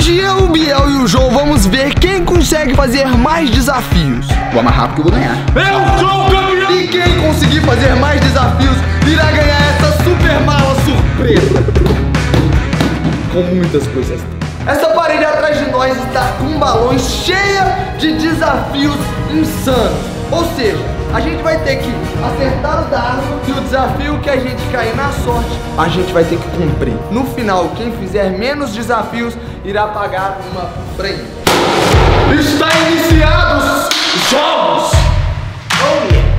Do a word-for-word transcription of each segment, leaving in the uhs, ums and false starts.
Hoje eu, o Biel e o João vamos ver quem consegue fazer mais desafios. Vou amarrar porque eu vou ganhar. Eu sou o campeão! E quem conseguir fazer mais desafios irá ganhar essa super mala surpresa. Com muitas coisas. Essa parede atrás de nós está com balões cheia de desafios insanos. Ou seja, a gente vai ter que acertar o dado e o desafio que a gente cair na sorte, a gente vai ter que cumprir. No final, quem fizer menos desafios irá pagar uma prenda. Está iniciados os jogos! Oh, yeah.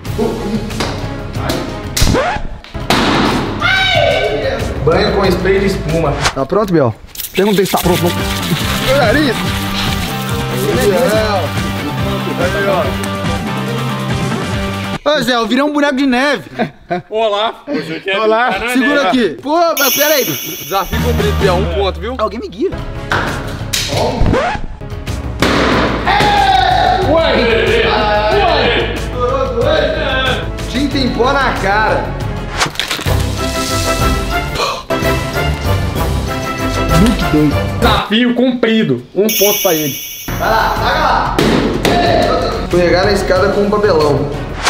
Banho com spray de espuma. Tá pronto, Biel? Perguntei se tá pronto. Meu nariz! Aí, ó. Ô Zé, eu virei um boneco de neve. Olá, você quer Olá, segura neve. Aqui. Pô, mas pera aí. Desafio cumprido, Biel, um ponto, viu? Alguém me guia. Ué! Ué! Estourou dois. Tinta em pó na cara. Muito doido. Desafio cumprido. Um ponto pra ele. Vai lá, taca lá. Escorregar na escada com um papelão.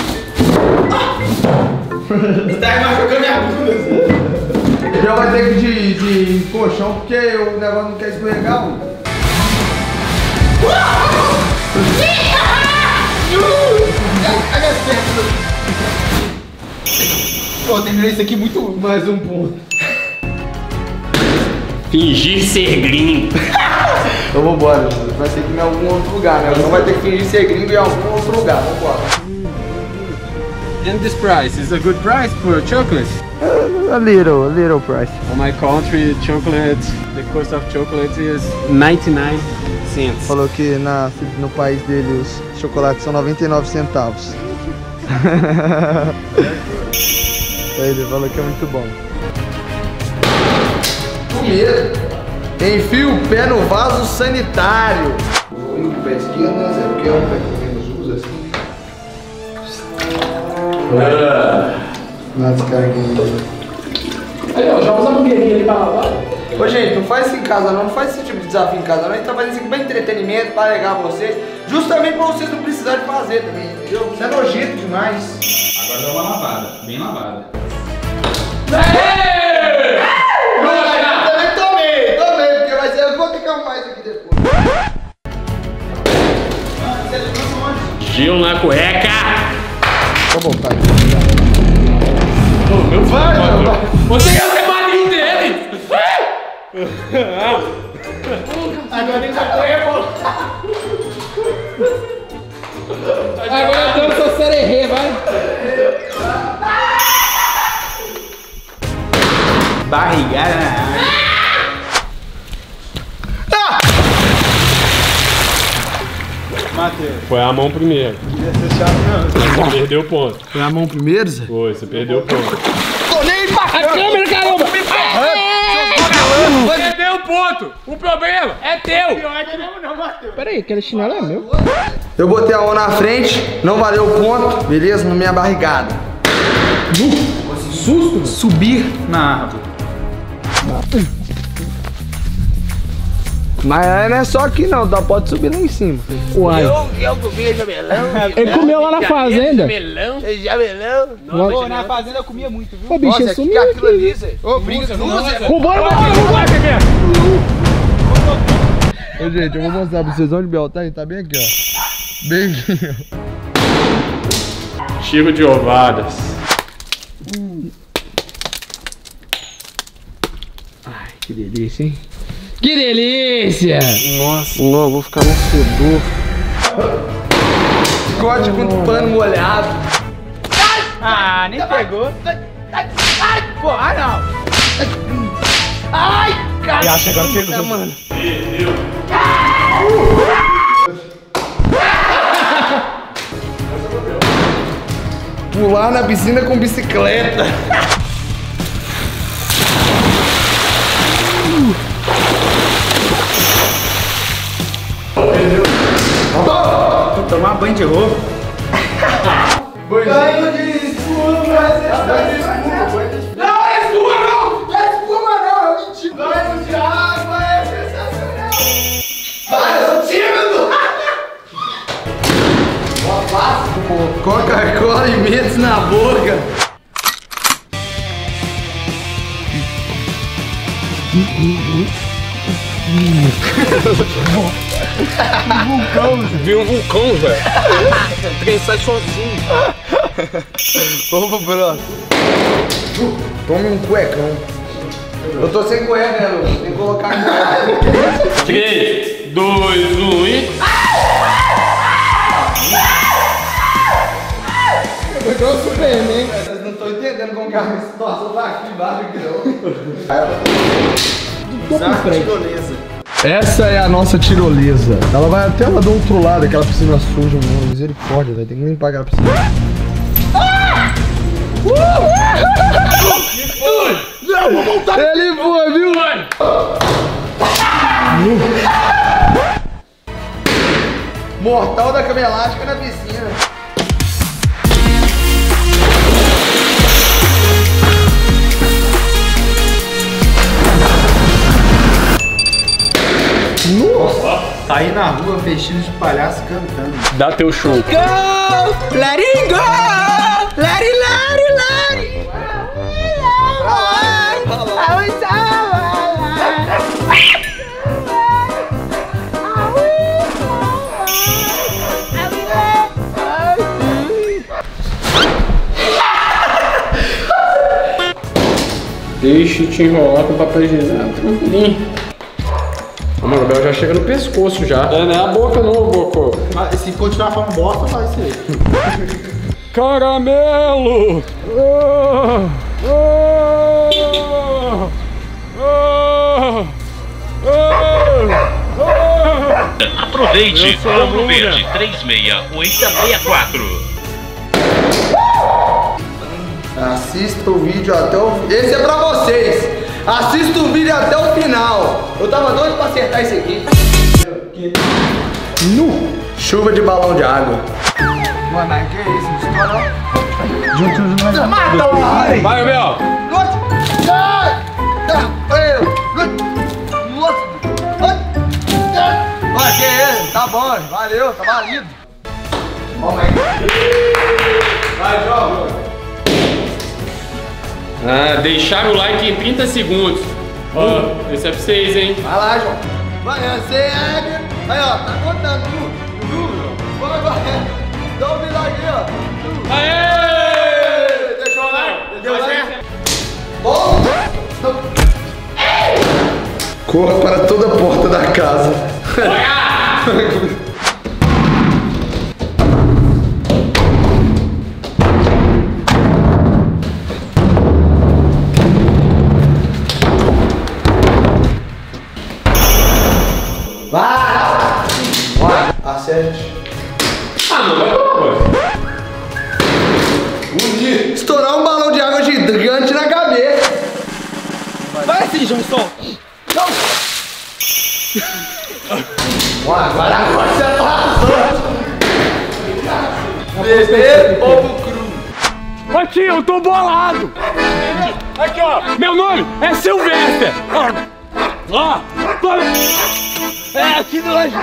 Você tá machucando minha bunda. Ele já vai ter que ir de, de colchão porque o negócio não quer escorregar, mano. Pô, terminei isso aqui muito. Mais um ponto. Fingir ser gringo. Eu vou embora, vai ter que ir em algum outro lugar, né? Não vai ter que fingir ser gringo em algum outro lugar. Vambora. And this price is a good price for chocolate. A little, a little price. On my country, chocolate, the cost of chocolate is ninety-nine cents. Falou que na, no país dele os chocolates são noventa e nove centavos. Ele falou que é muito bom. Com medo. Enfia o pé no vaso sanitário. O único pé esquerdo, né, Zé? Porque é um pé que menos usa assim. Não, descarguei. Aí, ó, já usa a mangueirinha ali pra lavar. Ô, gente, não faz isso em casa não, não faz esse tipo de desafio em casa não. A gente tá fazendo isso aqui pra entretenimento, pra alegar vocês. Justamente pra vocês não precisarem fazer também, entendeu? Isso é nojento demais. Agora dá uma lavada, bem lavada. Eu também tomei, tomei, porque vai ser, eu vou ter que arrumar isso aqui depois. Gil na cueca. Tá bom, tá. Oh, meu Vai, vai, vai. Você quer ser madrinho dele? Agora nem já foi, Agora eu sou sererê, vai. Barrigada na área. Matheus. Foi a mão primeiro. Ia ser chato não. Você perdeu o ponto. Foi a mão primeiro, Zé? Foi, você perdeu o ponto. Tô nem pra A câmera, caramba! Perdeu o ponto! O problema é teu! Não, Matheus. Pera aí, aquele chinelo é meu. Eu botei a mão na frente, não valeu o ponto, beleza? Na minha barrigada. Susto? Subir. Na árvore. Mas não é só aqui não, tá? Pode subir lá em cima. Uai. Eu comia jamelão. Ele comeu lá na fazenda. Jamelão. Jamelão. Pô, na fazenda eu comia muito, viu? Ô, bicho, Nossa, é que sumiu que é aquilo aqui. ali, Zé? Ô, briga com o Zé. Vambora, Matheus, vambora. Ô, gente, eu vou mostrar pra vocês onde o Biel tá. Ele tá bem aqui, ó. Bem aqui, ó. Chico de ovadas. Ai, que delícia, hein? Que delícia! Nossa, não, eu vou ficar no fedor. Corte com pano molhado. Ah, nem pegou. Pô, ah não. Ai, cara. E acha agora pegou. Mano. Pular na piscina com bicicleta. Tomar banho de roupa. Banho de espuma, banho de espuma. Não é espuma não! Não é espuma não, é mentira. Banho de água é sensacional. Coca-Cola e Mentos na boca. Um vulcão, vi um vulcão, velho. O trem sai sozinho. Vamos pro próximo. Tome um cuecão. Eu tô sem cueca, né, Lu? Tem que colocar a cueca. três, dois, um e... Foi igual o Superman. Vocês não estão entendendo como que a situação tá aqui embaixo aqui, não. Tirolesa. Essa é a nossa tirolesa. Ela vai até lá do outro lado, aquela piscina suja, mano. Misericórdia, velho. Tem que limpar aquela piscina. Ah! Não, vou voltar. Ele voa, viu? Mortal da cama elástica na piscina. Nossa! Sair na rua vestido de palhaço cantando. Dá teu show. Go! Let it go! Let it, let it, let it! I was Deixa eu te enrolar com papel higiênico, tranquilinho. Ô, mano, o Gabriel já chega no pescoço já. É, não é a boca não, boca. Mas se continuar falando bosta, vai ser. Caramelo! Oh, oh, oh, oh, oh. Aproveite, Ouro Verde três seis oito seis quatro. Assista o vídeo até o... Esse é pra vocês. Assista o vídeo até o final. Eu tava doido pra acertar isso aqui. Nu. Chuva de balão de água. Mano, mas que isso? Não estoura. Junto, junto, mata o Vai, Gabriel. Olha, que isso? Tá bom, valeu, tá valido. Vai, joga. Ah, deixar o like em trinta segundos. Ó, oh, esse é pra vocês, hein? Vai lá, João. Vai, você é... Aí, ó, tá contando, tu. Tu, bora agora. Dá um vídeo aqui, ó. Aê! Deixa eu lá. Deu certo? Bom. Corra para toda a porta da casa. Vai! Acerte. Ah, não vai não, Bonito. Estourar um balão de água gigante na cabeça. Vai assim, João, solta. Não. Agora agora você tá usando. Bebê ovo cru. Ô tio, eu tô bolado. Aqui, ó. Meu nome é Sylvester. Ó. É, aqui do lado.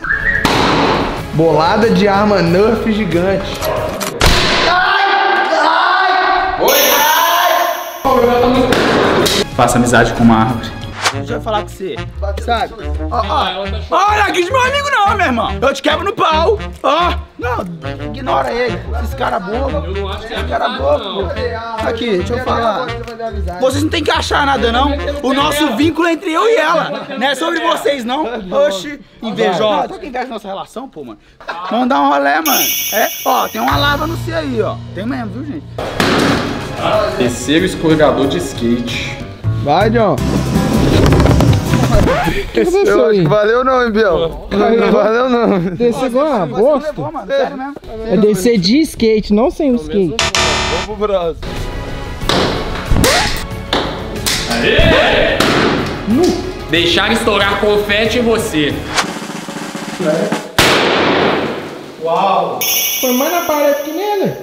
Bolada de arma Nerf gigante. Faça amizade com uma árvore. Deixa eu falar com você, sabe? Ó, ó. Olha, aqui de meu amigo não, meu irmão. Eu te quebro no pau. Ó. Não, ignora ele. Esse cara bobo. Eu não acho que é Esse cara amizade, bobo. não. Aqui, deixa eu falar. Vocês não tem que achar nada, não. O nosso vínculo é entre eu e ela. Não é sobre vocês, não. Oxi, invejosa. Tô com inveja da nossa relação, pô, mano. Vamos dar um rolê, mano. É, ó, tem uma lava no C aí, ó. Tem mesmo, viu, gente? Terceiro escorregador de skate. Vai, John. O que aconteceu aí? Valeu não, hein, Biel? Não valeu não. Descer igual uma bosta. Levou, mano, sério mesmo. É descer de skate, não sem o skate. Vamos pro próximo. Aê! Deixar estourar confete em você. Uau! Foi mais na parede que nele.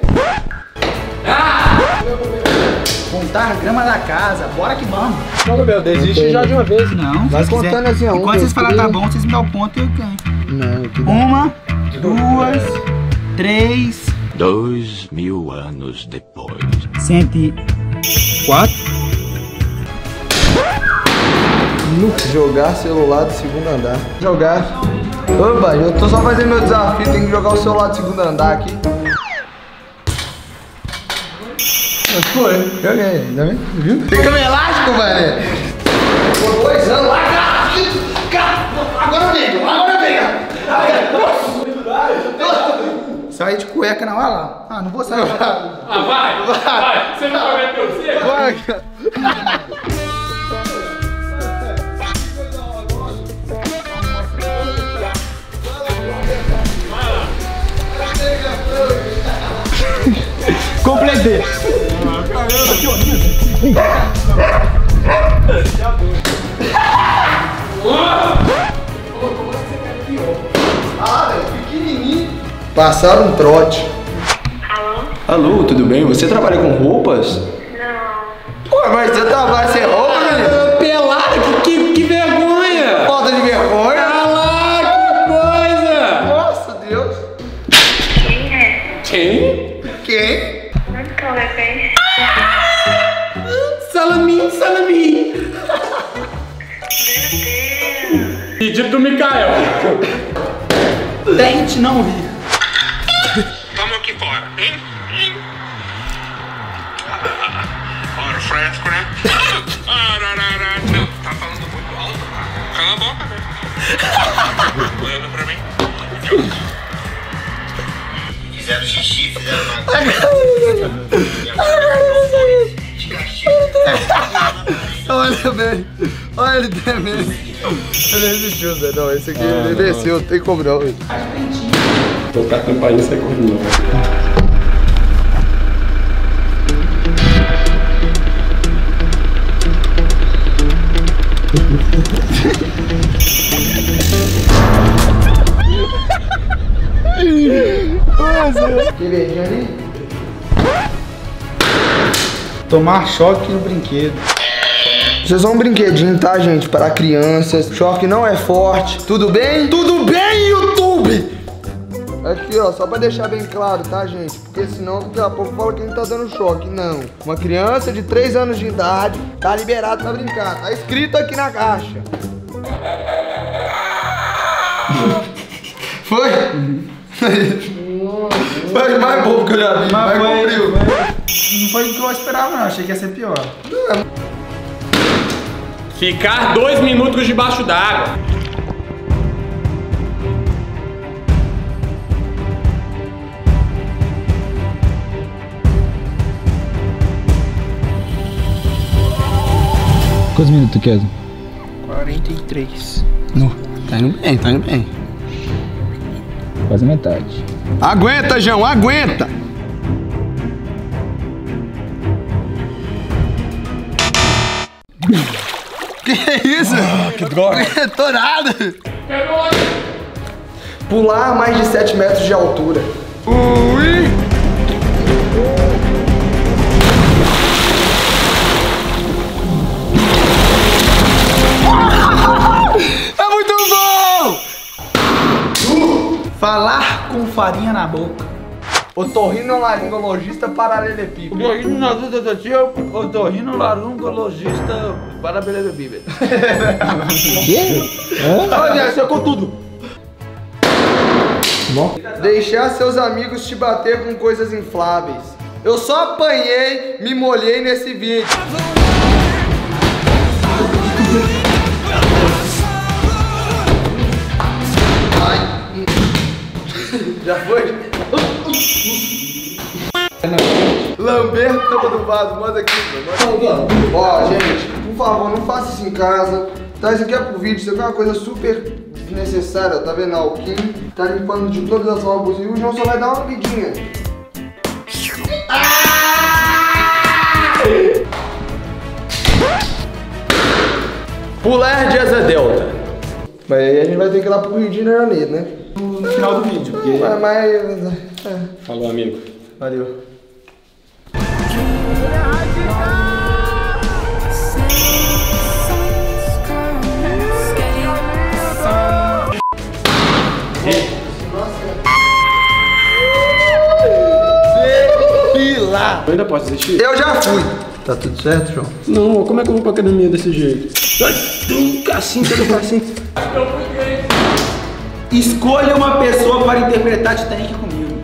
Contar a grama da casa, bora que vamos. Não, Gabriel, desiste já de uma vez. Não, Vai se contando assim, ó. Um, Enquanto vocês dois, falarem tá três. bom, vocês me dão o ponto e eu ganho. Não, que não. Uma, duas, três, Dois mil anos depois. cento e quatro. Jogar celular do segundo andar. Jogar. Opa, eu tô só fazendo meu desafio, tem que jogar o celular do segundo andar aqui. Mas foi, joguei, tá vendo? Viu? Tem câmera elástico, velho. Por dois anos lá, cara. Agora vem, agora vem. Sair de cueca não, olha lá. Ah, não vou sair. Ah, vai, vai, vai. Você não vai meter você? Vai, cara. Completei. Ah, pequenininho. Passaram um trote. Alô? Alô, tudo bem? Você trabalha com roupas? Não. Ué, mas você trabalha sem roupa, menino? Pelada, que, que, que vergonha! Falta de vergonha. Ah lá, que coisa! Nossa, Deus. Quem é? Quem? Quem? Onde que eu levei? Salamin, Salamin! Meu Deus. Pedido do Mikael. Tente não rir. Vamos aqui fora, hein? Hein? Ora, fresco, né? Ararara. Não, tá falando muito alto. Cala a boca, né? Olhando pra mim. Fizeram xixi, fizeram Olha bem, olha ele tremendo. Ele resistiu, Zé. Não, esse aqui ele desceu, não tem como não. Tocar a campainha e sai correndo. Que verdinho ali? Tomar choque no brinquedo. Isso é só um brinquedinho, tá, gente? Para crianças. Choque não é forte. Tudo bem? Tudo bem, YouTube? Aqui, ó, só pra deixar bem claro, tá, gente? Porque senão daqui a pouco fala que a gente tá dando choque. Não. Uma criança de três anos de idade tá liberado pra brincar. Tá escrito aqui na caixa. Foi? Foi mais bobo que eu já vi, mas, mas cumpriu. Não foi o que eu esperava, não. Achei que ia ser pior. Ficar dois minutos debaixo d'água. Quantos minutos, Keso? quarenta e três. No, tá indo bem, tá indo bem. Quase metade. Aguenta, João, aguenta! Que isso? Ah, que droga! Tô nada! Pular a mais de sete metros de altura. Ui! É muito bom! Falar com farinha na boca. Otorrinolaringologista paralelepípedo. Otorrinolaringologista paralelepípedo. Quê? Olha, secou tudo. Deixar seus amigos te bater com coisas infláveis. Eu só apanhei, me molhei nesse vídeo. Ai. Já foi? Lamber tampa do vaso, manda aqui. Manda. Ó, gente, por favor, não faça isso em casa. Tá, isso aqui é pro vídeo, isso aqui é uma coisa super necessária, tá vendo? O Kim tá limpando de todas as formas possíveis, o João só vai dar uma vidinha. Pular de asa delta. Mas aí a gente vai ter que ir lá pro Rio de Janeiro, né? No final do vídeo, porque... Mas... mas é. Falou, amigo. Valeu. Eu ainda posso desistir? Eu já fui. Tá tudo certo, João? Não, como é que eu vou pra academia desse jeito? Nunca assim, tudo assim. Escolha uma pessoa para interpretar Titanic comigo.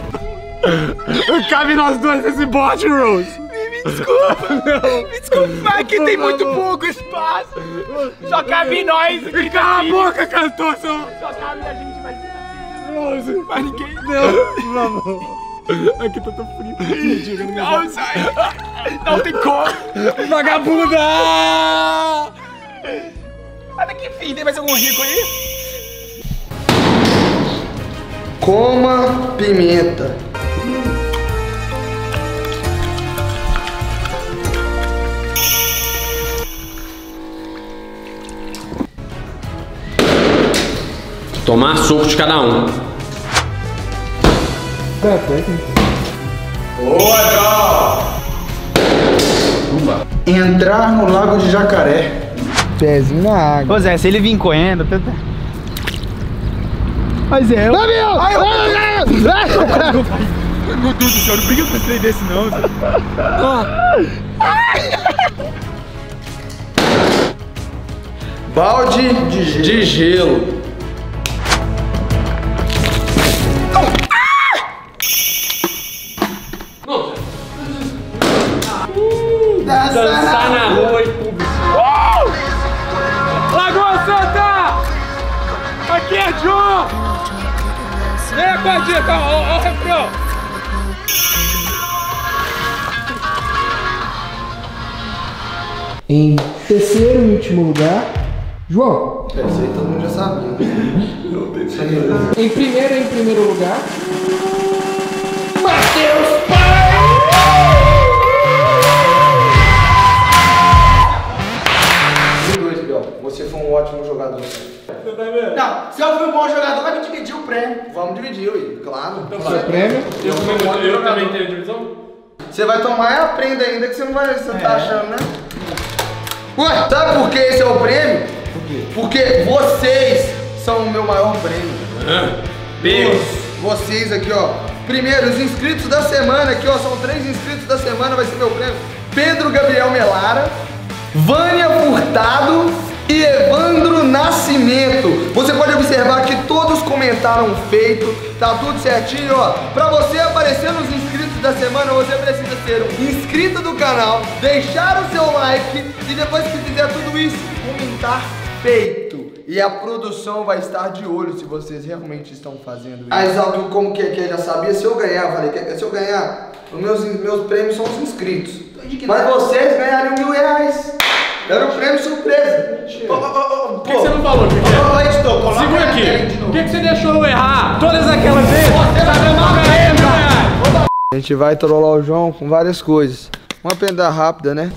Cabe nós dois nesse bote, Rose. Me desculpa. Me desculpa, mas aqui tem muito pouco espaço. Só cabe nós. Cala a boca, cantor. Só, Só cabe a gente, vai ser assim. Rose. Mas ninguém... Não, não. Aqui tá tão frio. Mentira, não, Não, sai. Não tem como. Vagabunda! Até que fim, tem mais algum rico aí? Coma pimenta. Tomar suco de cada um. Entrar no lago de Jacaré. Pezinho na água. Ô Zé, se ele vir correndo, tenta... Mas é, eu... Ai, eu... Meu Deus do céu, não brinca com esse trem desse não, Zé. Balde de gelo. De gelo. Dançar na rua em público. Lagoa Santa! Aqui é João! Vem com a dica, ó, ó o refrão! Em terceiro e último lugar, João. Isso aí todo mundo já sabia. Em primeiro e em primeiro lugar, Você foi um ótimo jogador. Não, se eu fui um bom jogador, vai me dividir o prêmio. Vamos dividir, ué, claro. seu prêmio. Eu também, eu também tenho divisão? Você vai tomar e aprenda ainda que você não vai. Você tá achando, né? Ué, sabe por que esse é o prêmio? Por quê? Porque vocês são o meu maior prêmio. Deus. Vocês aqui, ó. Primeiro, os inscritos da semana aqui, ó. São três inscritos da semana, vai ser meu prêmio. Pedro Gabriel Melara, Vânia Furtado e Evandro Nascimento. Você pode observar que todos comentaram feito, tá tudo certinho, ó. Pra você aparecer nos inscritos da semana, você precisa ser um inscrito do canal, deixar o seu like e depois que fizer tudo isso, comentar feito. E a produção vai estar de olho se vocês realmente estão fazendo isso. Mas algo como que, que eu já sabia, se eu ganhar, eu falei, que, se eu ganhar, os meus, meus prêmios são os inscritos. Mas vocês ganhariam mil reais. Era um prêmio surpresa. Por que você não falou? Ô, editor, coloca Segura na tela aqui. de novo. Por que você deixou eu errar todas aquelas vezes? Você vai ganhar. A gente vai trollar o João com várias coisas. Uma prenda rápida, né?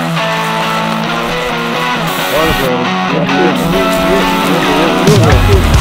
Olha, velho.